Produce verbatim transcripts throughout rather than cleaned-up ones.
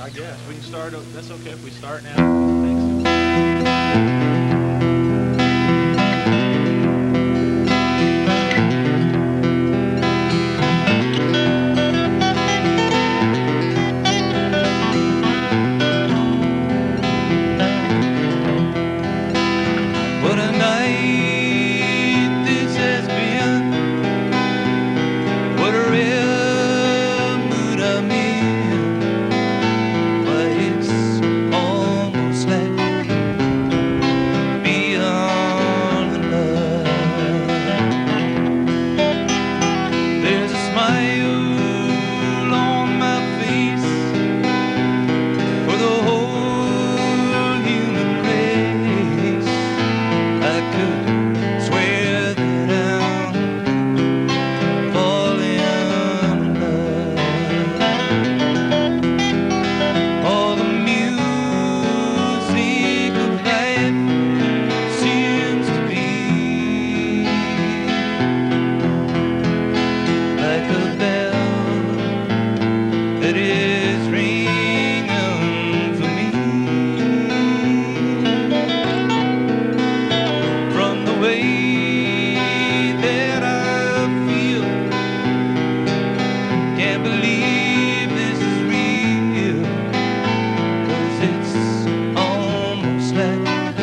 I guess we can start. That's okay if we start now. Thanks. What a night this has been. What a real mood I'm in. Why, it's almost like beyond the love. There's a smile on my face for the whole human race. I could swear that I'm falling in love. All the music of life seems to be like a bell that is ringing for me. From the way that I feel, can't believe this is real, 'cause it's almost like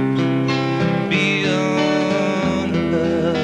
beyond love.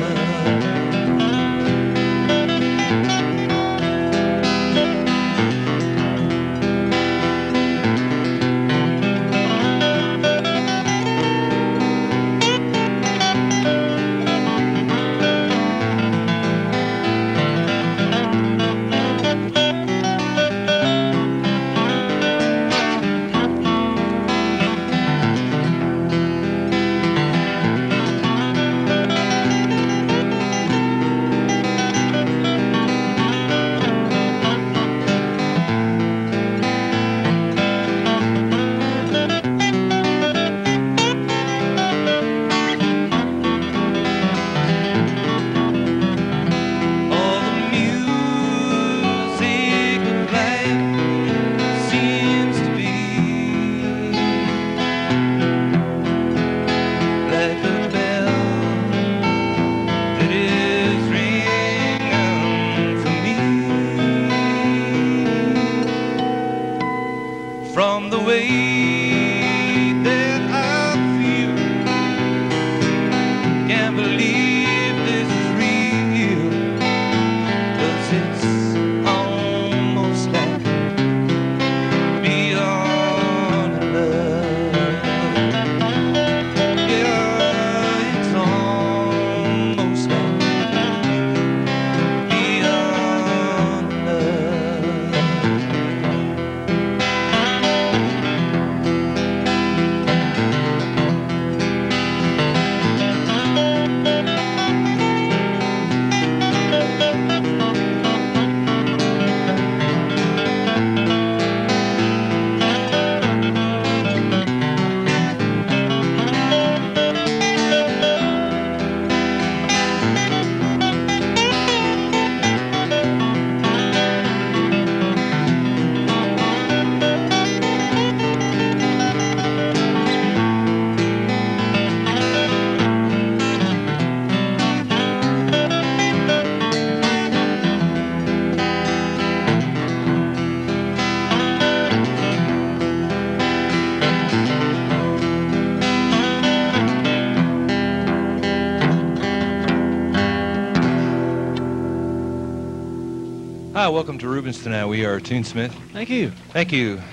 All the music of life seems to be like a bell that is ringing for me. From the way that I feel, can't believe this is real, 'cause it's almost like beyond love. Yeah, it's almost like beyond love. Hi, welcome to Ruben's tonight. We are Tunesmith. Thank you. Thank you.